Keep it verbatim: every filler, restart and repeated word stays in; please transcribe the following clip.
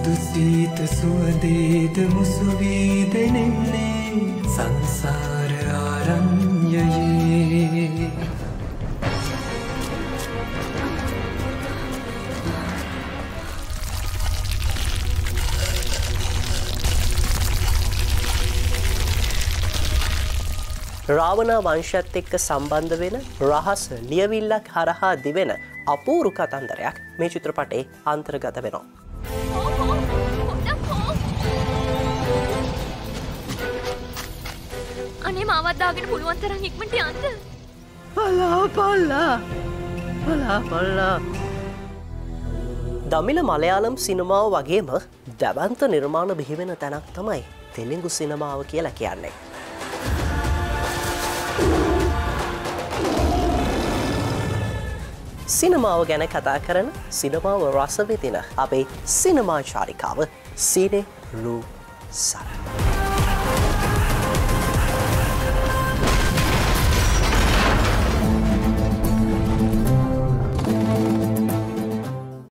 සුදු සීත සුවඳේද මුසු වී දෙනෙන්නේ සංසාර ආරණ්‍යයේ. රාවණා වංශයත් එක්ක සම්බන්ධ වෙන රහස් ලියවිල්ලක් හරහා දිවෙන අපූරු කතන්දරයක් මේ චිත්‍රපටයේ අන්තර්ගත වෙනවා. අනේ මාවත් දාගෙන පුළුවන් තරම් ඉක්මනට යන්න. පලා පලා පලා පලා. දමිළ මලයාලම් සිනමාව වගේම දැවන්ත නිර්මාණ බිහි වෙන තැනක් තමයි තෙලිඟු සිනමාව කියලා කියන්නේ. සිනමාව ගැන කතා කරන සිනමාව රස විඳින අපේ සිනමා චාරිකාව Cine Roo Sara.